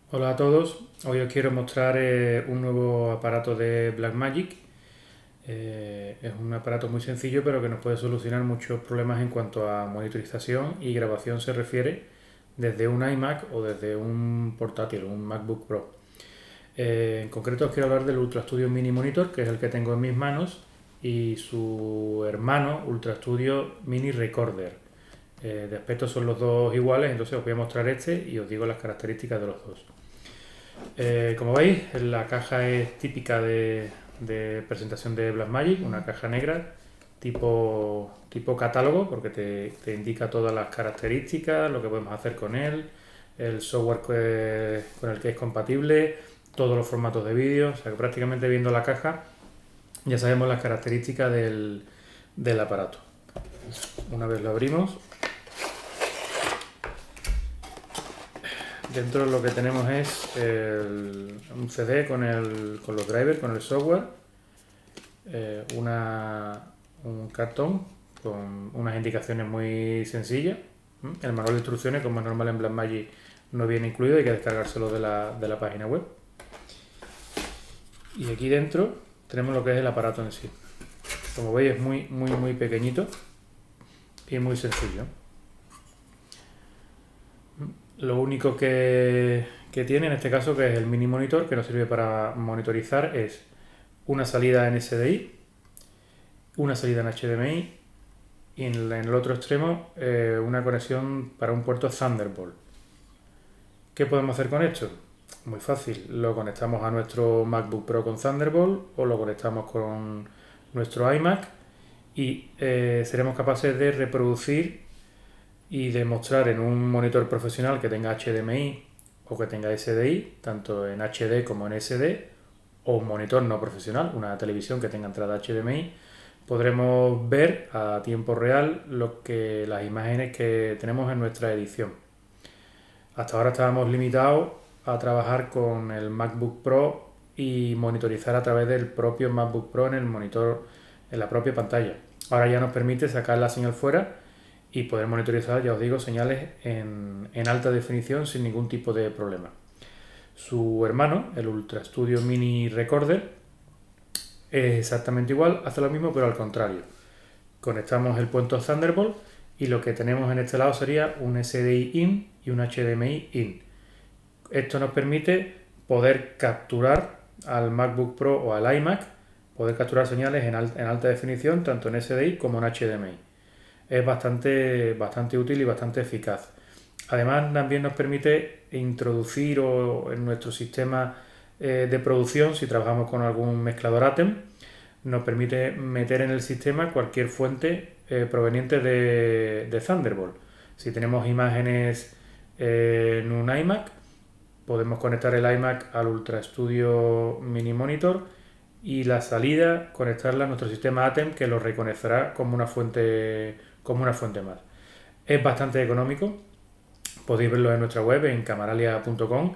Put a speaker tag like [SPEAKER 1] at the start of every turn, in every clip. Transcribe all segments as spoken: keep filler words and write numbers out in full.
[SPEAKER 1] Hola a todos, hoy os quiero mostrar eh, un nuevo aparato de Blackmagic. Eh, es un aparato muy sencillo pero que nos puede solucionar muchos problemas en cuanto a monitorización y grabación se refiere desde un iMac o desde un portátil, un MacBook Pro. Eh, en concreto os quiero hablar del Ultra Studio Mini Monitor, que es el que tengo en mis manos, y su hermano Ultra Studio Mini Recorder. Eh, de aspecto son los dos iguales, entonces os voy a mostrar este y os digo las características de los dos. Eh, como veis, la caja es típica de, de presentación de Blackmagic, una caja negra tipo, tipo catálogo, porque te, te indica todas las características, lo que podemos hacer con él, el software que, con el que es compatible, todos los formatos de vídeo. O sea que prácticamente viendo la caja ya sabemos las características del, del aparato. Una vez lo abrimos, dentro lo que tenemos es el, un C D con, el, con los drivers, con el software, eh, una, un cartón con unas indicaciones muy sencillas. El manual de instrucciones, como es normal en Blackmagic, no viene incluido, hay que descargárselo de la, de la página web. Y aquí dentro tenemos lo que es el aparato en sí. Como veis, es muy, muy, muy pequeñito y muy sencillo. Lo único que, que tiene en este caso, que es el mini monitor, que nos sirve para monitorizar, es una salida en S D I, una salida en H D M I y en, en el otro extremo eh, una conexión para un puerto Thunderbolt. ¿Qué podemos hacer con esto? Muy fácil, lo conectamos a nuestro MacBook Pro con Thunderbolt o lo conectamos con nuestro iMac y eh, seremos capaces de reproducir y de mostrar en un monitor profesional que tenga H D M I o que tenga S D I, tanto en H D como en S D, o un monitor no profesional, una televisión que tenga entrada H D M I, podremos ver a tiempo real lo que, las imágenes que tenemos en nuestra edición. Hasta ahora estábamos limitados a trabajar con el MacBook Pro y monitorizar a través del propio MacBook Pro en el monitor, en la propia pantalla. Ahora ya nos permite sacar la señal fuera y poder monitorizar, ya os digo, señales en, en alta definición sin ningún tipo de problema. Su hermano, el Ultra Studio Mini Recorder, es exactamente igual, hace lo mismo pero al contrario. Conectamos el puerto Thunderbolt y lo que tenemos en este lado sería un S D I in y un H D M I in. Esto nos permite poder capturar al MacBook Pro o al iMac, poder capturar señales en, al, en alta definición tanto en S D I como en H D M I. Es bastante, bastante útil y bastante eficaz. Además, también nos permite introducir o, en nuestro sistema eh, de producción, si trabajamos con algún mezclador ATEM, nos permite meter en el sistema cualquier fuente eh, proveniente de, de Thunderbolt. Si tenemos imágenes eh, en un iMac, podemos conectar el iMac al Ultra Studio Mini Monitor y la salida conectarla a nuestro sistema ATEM, que lo reconocerá como una fuente, como una fuente más. Es bastante económico, podéis verlo en nuestra web en camaralia punto com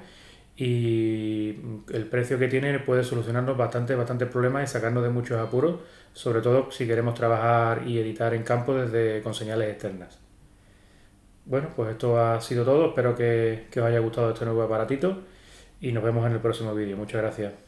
[SPEAKER 1] y el precio que tiene puede solucionarnos bastante, bastantes problemas y sacarnos de muchos apuros, sobre todo si queremos trabajar y editar en campo desde con señales externas. Bueno, pues esto ha sido todo, espero que, que os haya gustado este nuevo aparatito y nos vemos en el próximo vídeo. Muchas gracias.